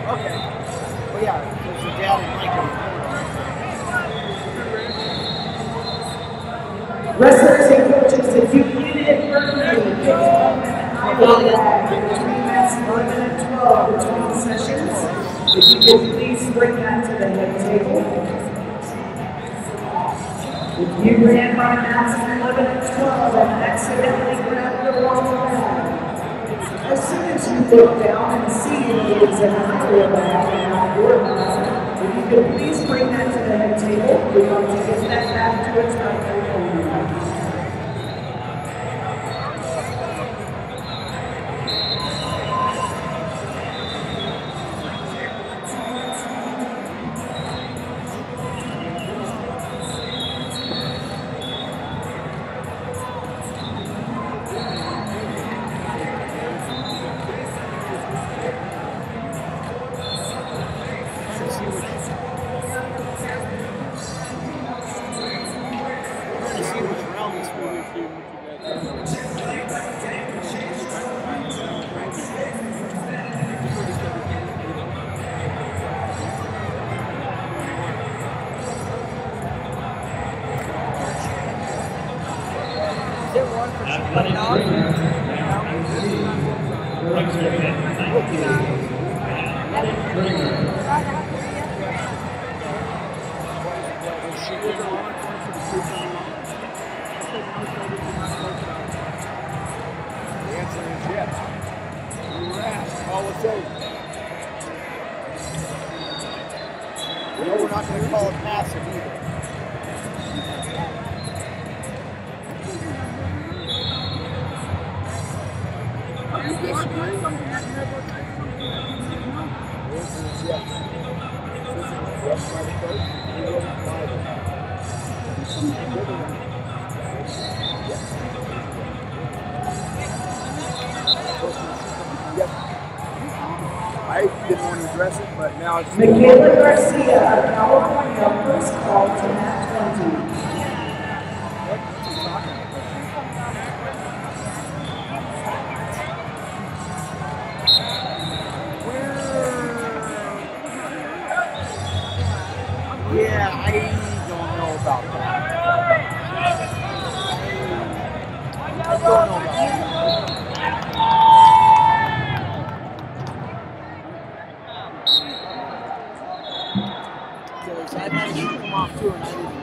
Okay. Well, yeah, because your dad and Mike are Wrestlers and coaches, if you need it perfectly, pick up an Iowa bag between mats 11 and 12 between sessions. If you could please bring that to the head table. If you ran by mats 11 and 12 and accidentally grabbed the wrong bag, as soon as you look down and see it is an Iowa bag and not your bag, if you could please bring that to the head table, we're going to get that back to its rightful owner. No, we're not going to call it passive either. I didn't want to address it, but now it's... Michaela Garcia of California, first call to mat 20. Yeah, I don't know about that. I don't know about that. Because I've had to shoot them off too, and I didn't.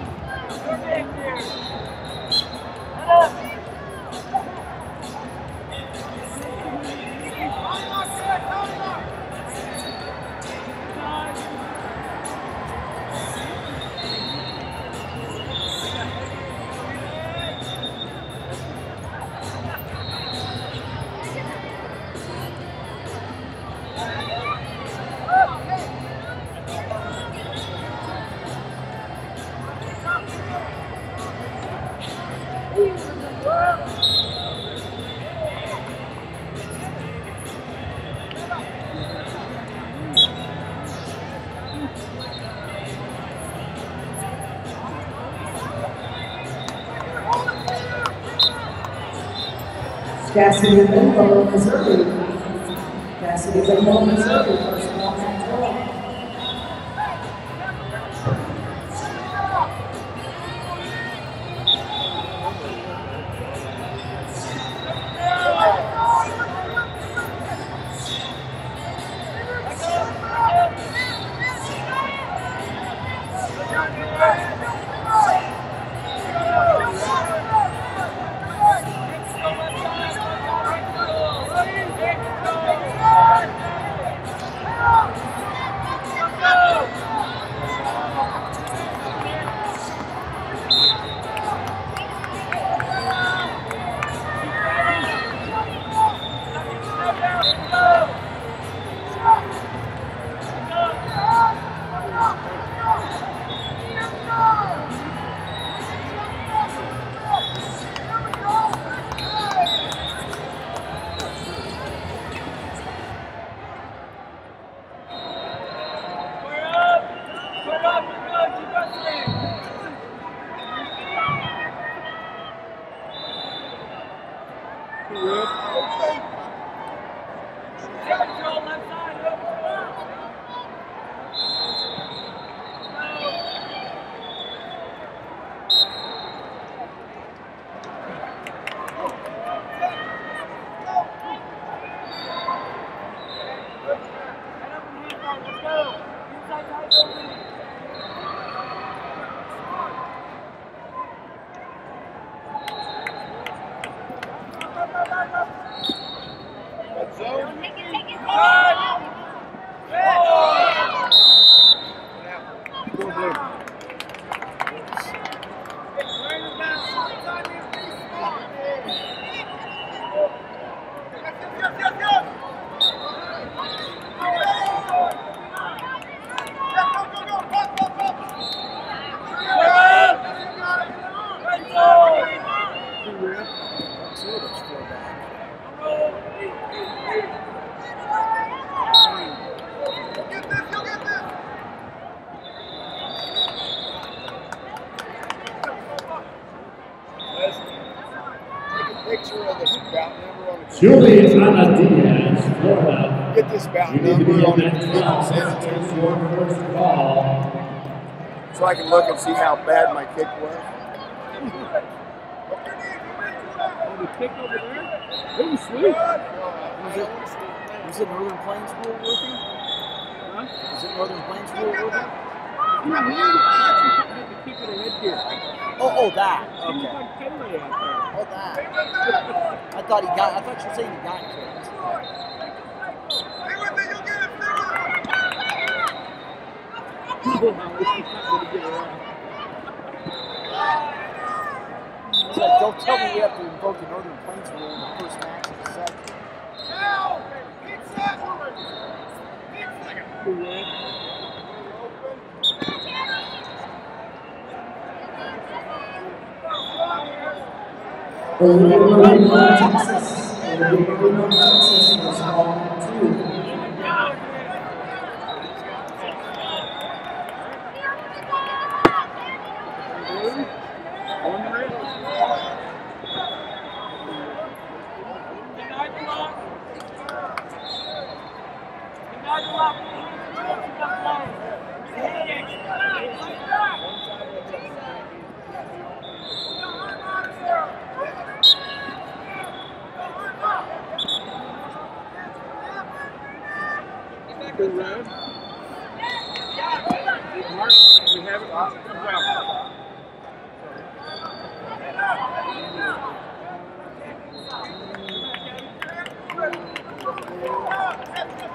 Cassidy Benbow, Missouri. Cassidy Benbow, Missouri, first call mat 12. Juliana Diaz, Florida. Get this back. You need to be in that San 12. Antonio. Your first call. So I can look and see how bad my kick was. The kick over there? It was sweet. Was it Northern Plains rule worthy? Huh? Is it Northern Plains rule worthy? No, he actually hit the kick with a red gear. Oh, that. He was Okay. like Pele out there. Oh, that. I thought you were saying he got kicked. So don't tell me we have to invoke the Northern Plains rule in the first match of the set. Olivia Marie from Texas. Olivia Marie from Texas was called 2. Good round. Mark, we have it. Good job.